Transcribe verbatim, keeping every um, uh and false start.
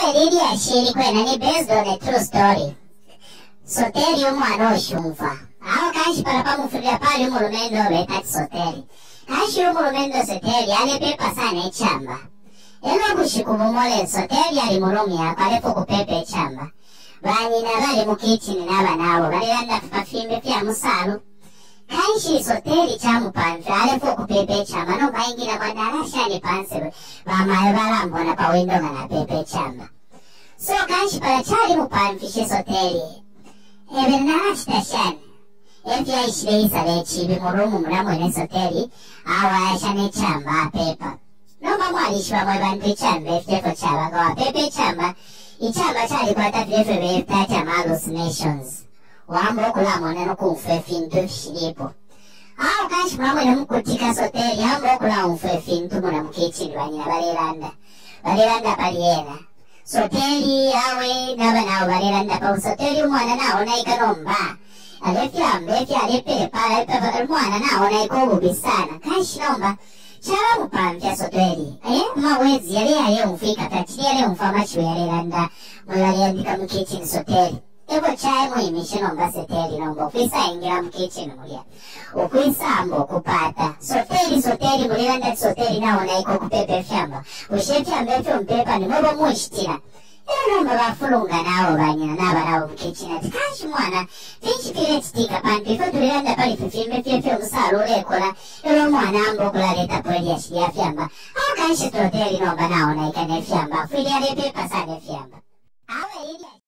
Awe lili ya shiri kwena ni based on a true story. Soteli umwana Ushumfwa. Aho kanshi parapa mufuria pali umurumendo betati Soteli. Kanshi umurumendo Soteli ale pepa sana echamba. Elo gushikubumole Soteli ali murumi yako alefu kupepe echamba. Banyina bali mukichini naba nabo bali landa fafimbe pia musalu. Kanshi Soteli chamu panfe alefu kupepe echamba no baingira kwa darasha ni panse bamaye balambona pa window na pepe echamba. So kanshi para chali mupanfishe Soteli. Ebe narashita shani. Efi ya ishile isa lechi bimurumu mulamu ene Soteli awa ya shane chamba pepa. Noma mwalishwa mwebantu chamba efitefo chaba kwa pepe chamba. Ichamba chali kwa tafilefo befta chama hallucinations. Wambo kula moneno kumfe fintu fishilipo. Awa kanshi mulamu ene mkutika Soteli ambo kula umfe fintu muna mkichini wanyina baliranda. Baliranda paliera. Soteli awe naba nao baliranda pa Soteli umwana nao na ikanomba. Alefyamba efya alepepa alepepa umwana nao na ikobubi sana. Kanshi nomba chaba mupampya Soteli. Eh mawezi yale yale umfika tachili yale umfama chwe yale landa. Mwali andika mkichini Soteli. Ebo chae muhimishe nomba Soteli nomba. Ufisa ingira mkichini mulia. Ukwisa ambo kupata. Soteli Soteli mulilanda Soteli nao na iko kupepe fyamba. Ushefyamba efyo mpepa ni mwebo muishitira. Ero nomba bafulunga nao banyina naba nao mkichina. Kanshi mwana finchi pile chitika pantu ifo tulilanda pali fifimbe fyefe umusalu ulekola. Ero mwana ambo kula leta pweli ya shili ya fyamba. Aho kanshi Soteli nomba nao na ikane fyamba. Fili ya lepe pasane fyamba. Awe ili